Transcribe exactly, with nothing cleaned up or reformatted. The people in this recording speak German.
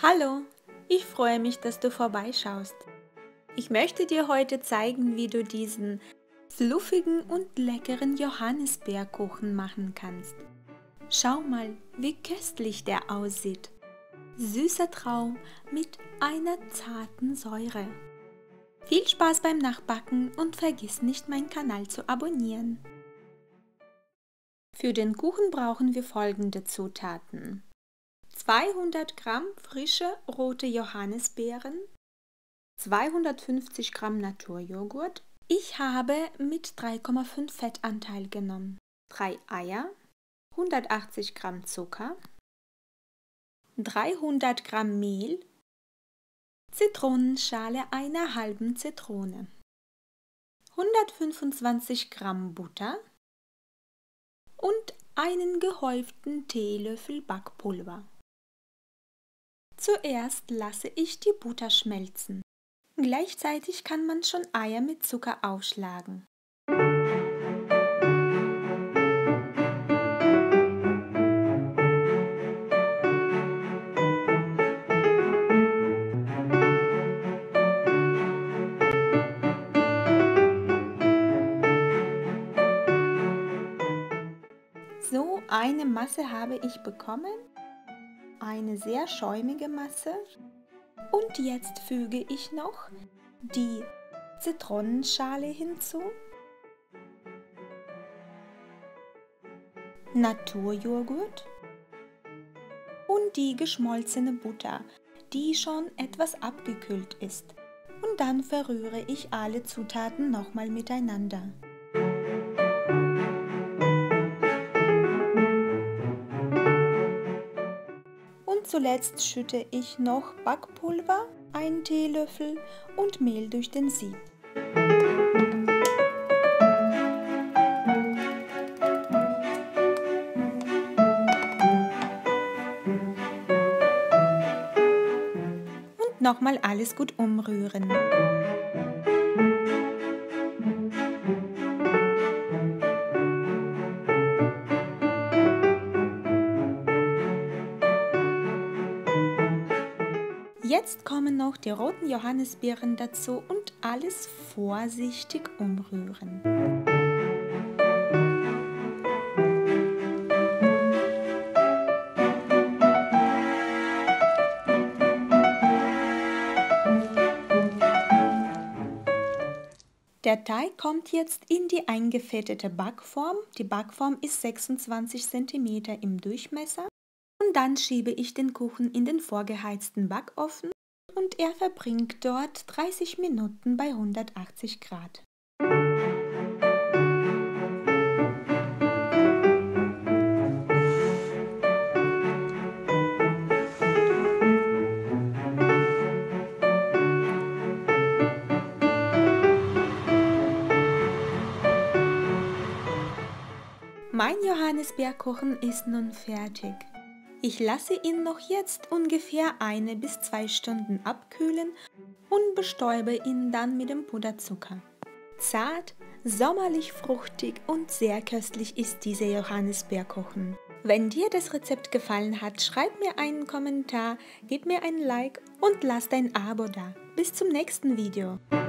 Hallo, ich freue mich, dass du vorbeischaust. Ich möchte dir heute zeigen, wie du diesen fluffigen und leckeren Johannisbeerkuchen machen kannst. Schau mal, wie köstlich der aussieht. Süßer Traum mit einer zarten Säure. Viel Spaß beim Nachbacken und vergiss nicht, meinen Kanal zu abonnieren. Für den Kuchen brauchen wir folgende Zutaten: zweihundert Gramm frische rote Johannisbeeren, zweihundertfünfzig Gramm Naturjoghurt. Ich habe mit drei Komma fünf Fettanteil genommen. drei Eier, hundertachtzig Gramm Zucker, dreihundert Gramm Mehl, Zitronenschale einer halben Zitrone, hundertfünfundzwanzig Gramm Butter und einen gehäuften Teelöffel Backpulver. Zuerst lasse ich die Butter schmelzen. Gleichzeitig kann man schon Eier mit Zucker aufschlagen. So eine Masse habe ich bekommen. Eine sehr schäumige Masse. Und jetzt füge ich noch die Zitronenschale hinzu, Naturjoghurt und die geschmolzene Butter, die schon etwas abgekühlt ist. Und dann verrühre ich alle Zutaten nochmal miteinander. Und zuletzt schütte ich noch Backpulver, einen Teelöffel und Mehl durch den Sieb. Und nochmal alles gut umrühren. Jetzt kommen noch die roten Johannisbeeren dazu und alles vorsichtig umrühren. Der Teig kommt jetzt in die eingefettete Backform. Die Backform ist sechsundzwanzig Zentimeter im Durchmesser. Und dann schiebe ich den Kuchen in den vorgeheizten Backofen und er verbringt dort dreißig Minuten bei hundertachtzig Grad. Mein Johannisbeerkuchen ist nun fertig. Ich lasse ihn noch jetzt ungefähr eine bis zwei Stunden abkühlen und bestäube ihn dann mit dem Puderzucker. Zart, sommerlich fruchtig und sehr köstlich ist dieser Johannisbeerkuchen. Wenn dir das Rezept gefallen hat, schreib mir einen Kommentar, gib mir ein Like und lass dein Abo da. Bis zum nächsten Video.